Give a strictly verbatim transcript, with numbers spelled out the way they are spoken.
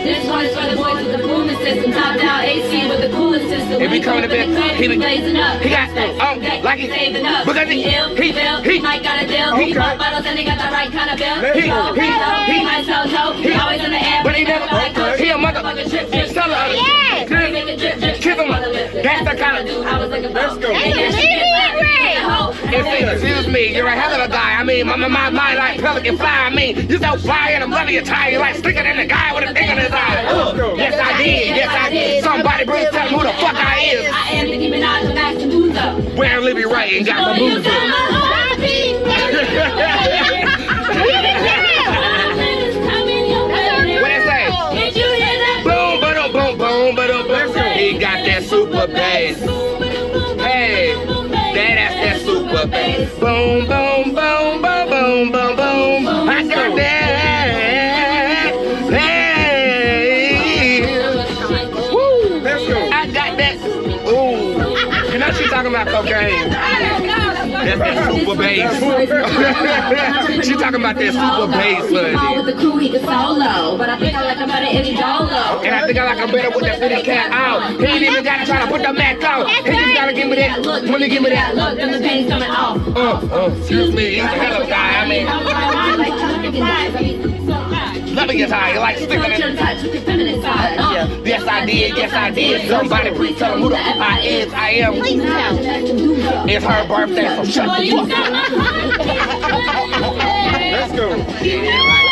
This one is for the boys with the booming system. Top down A C with the coolest system. He be coming to bed. He be blazing up. He got um like he saving up. because he he he might got a deal. He pop bottles and they got the right kind of bill. He he he might sell dope. He always in the air, but he never. He a motherfucker. Tell her. Kiss him. That's the kind of. Let's go. Excuse me, you're a hell of a guy. I mean, my my my mind like pelican fly. I mean, you so fly and I'm loving your tie. You like sticking in the guy with a thing in his eye. Yes, I did. Yes, I did. Somebody please tell me who the fuck I is. I am Nicki Minaj with Max and Bootz. Where Libby Ray and got my boobs up. What it say? Did you hear that? Boom, ba boom, boom, ba boom. He got that super bass. Hey, that that's that super bass. Boom, boom, boom, boom, boom, boom, boom. I got that. Hey, woo. Let's go. I got that. Ooh, you know she's talking about cocaine. That's that super bass. She talking about that super bass, honey. With the crew, he can solo, but I think I like him better in Dolo. And I think I like him better with that city cat out. He ain't even got to try to put the Mac out. He just gotta give me that. Let me give me that. Look, then the pain's coming off. Uh, uh, excuse me, he's a hell of a guy. I mean, let me get tired. You like sticking in. Yes, I did. Yes, I did. Somebody please tell him who the F I is. I am. It's her birthday, so shut the fuck up. Let's go.